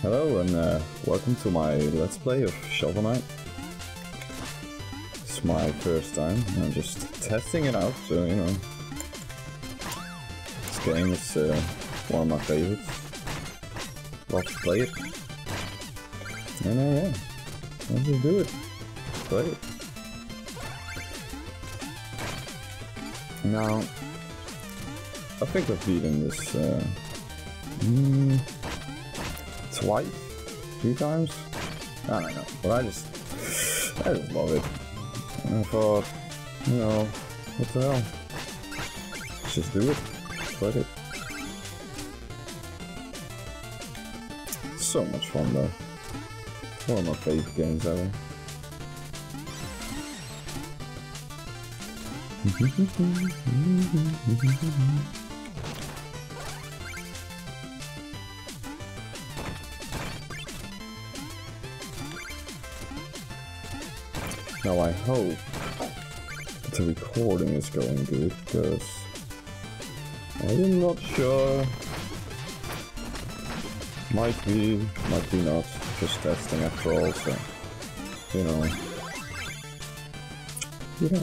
Hello and welcome to my Let's Play of Shovel Knight. It's my first time, I'm just testing it out, so you know. This game is one of my favorites. Love to play it. And yeah, let's just do it. Play it. Now, I think I've beaten this twice? 3 times? I don't know, but I just love it. And I thought, you know, what the hell? Let's just do it. Play it. So much fun though. One of my favorite games ever. Now I hope that the recording is going good, because I am not sure. Might be not. Just testing after all, so you know. Yeah.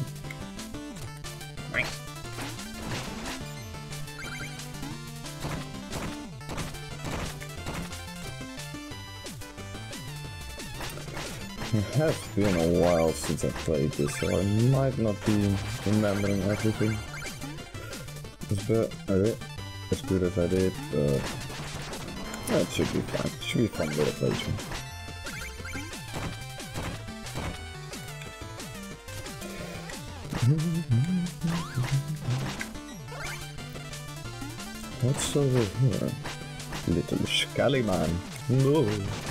It has been a while since I played this, so I might not be remembering everything as good as I did, but it should be fun. It should be fun with a playthrough. What's over here? Little Scully man. No.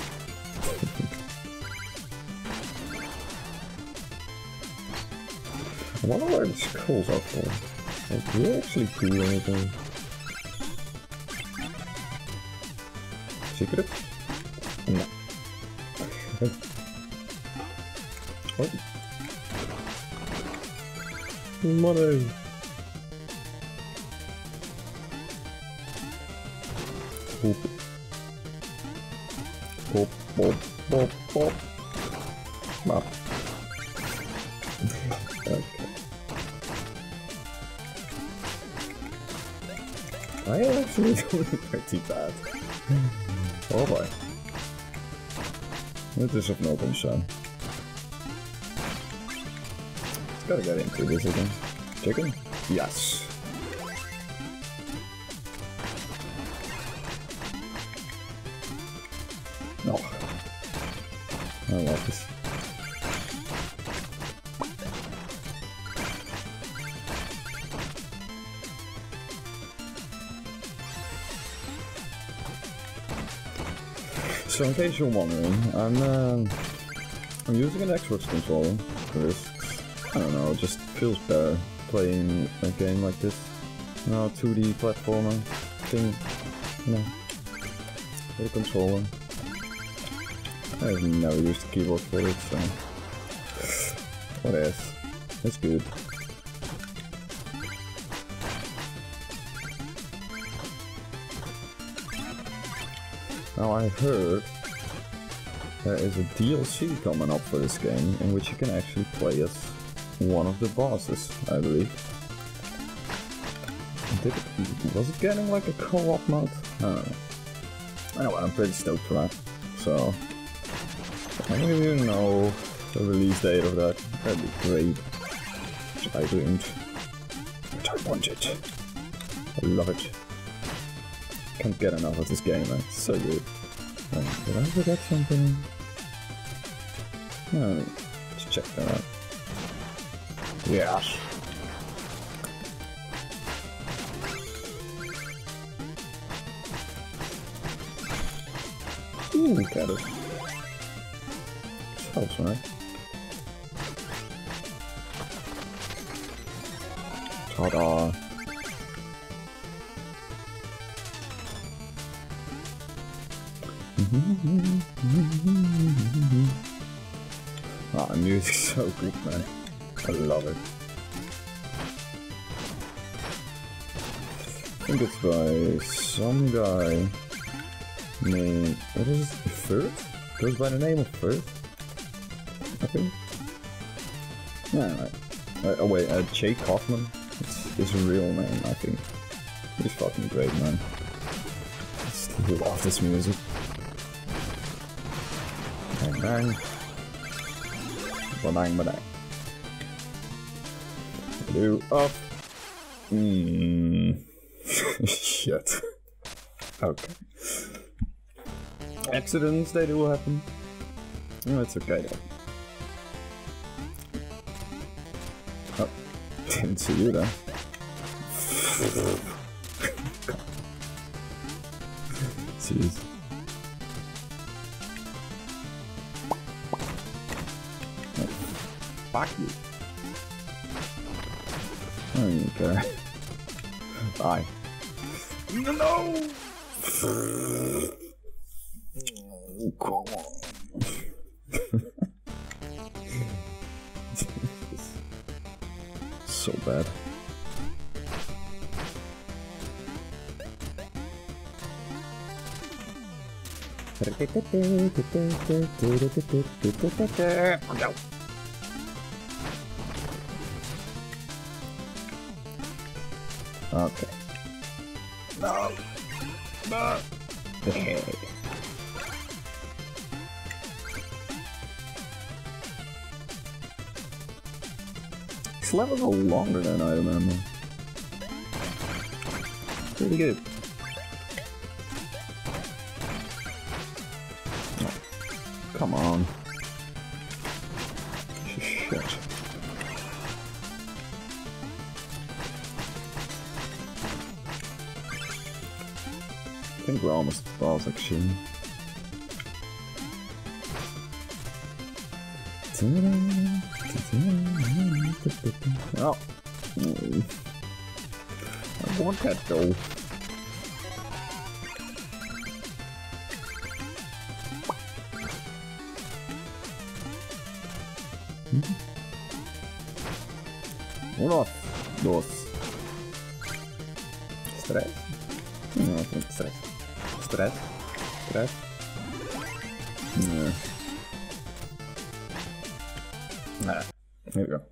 I wonder where the skulls are for. Like, do they actually do anything? Secret? No. What? Money! Boop. Boop, boop, boop, boop. Map. Okay. I am actually doing pretty bad. Oh boy. It is of no concern. Just gotta get into this again. Chicken? Yes. No. I love this. So in case you're wondering, I'm using an Xbox controller for this. I don't know, it just feels better playing a game like this. You know, 2D platformer thing, you know, with a controller. I've never used a keyboard for it, so what else? It's good. Now I heard there is a DLC coming up for this game in which you can actually play as one of the bosses, I believe. Was it getting like a co-op mode? I don't know. Anyway, I'm pretty stoked for that. So, if any of you know the release date of that, that'd be great. Which I don't. But I want it. I love it. Can't get enough of this game, man. It's so good. Did I forget something? No, let's check that out. Yes. Ooh, got it. This helps, right? Ta-da! Ah, the music's so good, man. I love it. I think it's by some guy name. What is it? Firth? Goes by the name of Firth? I think. Yeah, oh wait, Jake Hoffman. It's his real name, I think. He's fucking great, man. I still love this music. Bang bang. Bang bang. Do up. Shit. Okay. Accidents, they do happen. Oh, it's okay though. Oh, didn't see you there. Jeez. Oh, fuck you. Okay. Bye. No! Oh, come on. So bad. No. Okay. No. No. Hey. These levels are longer than I remember. Pretty good. Oh, come on. Shit. I think we're almost at the boss actually. Oh. I want that though. Uno, dos. Stress. No, I think stress. Stress. Stress. No. Nah. Here we go.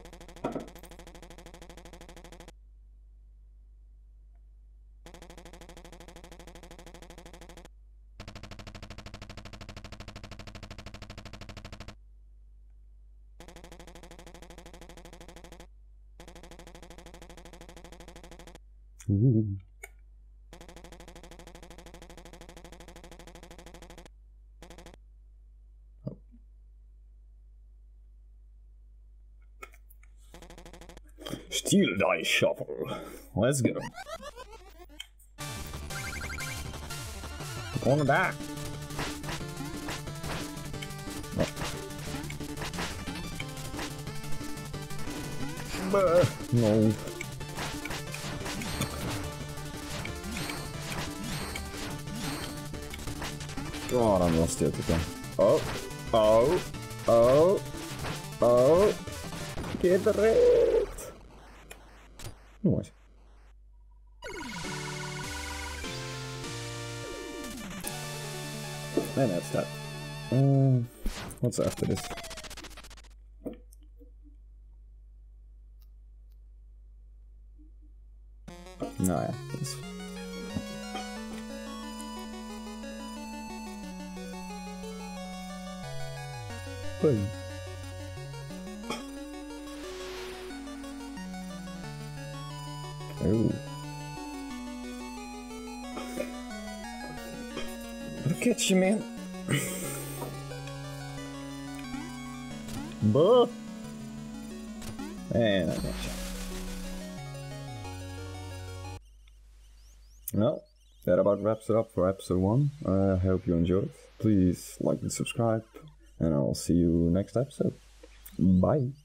Ooh. Oh. Steel die shuffle. Let's go. Going back. Oh. No. Oh, dan was dit again. Oh, oh, oh, oh. Get it. Nice. And that's that. What's after this? No, yeah. This. Boom. Oh. Look at you, man. Buh. And I got you. Well, that about wraps it up for episode 1. I hope you enjoyed. Please like and subscribe. And I'll see you next episode. Bye.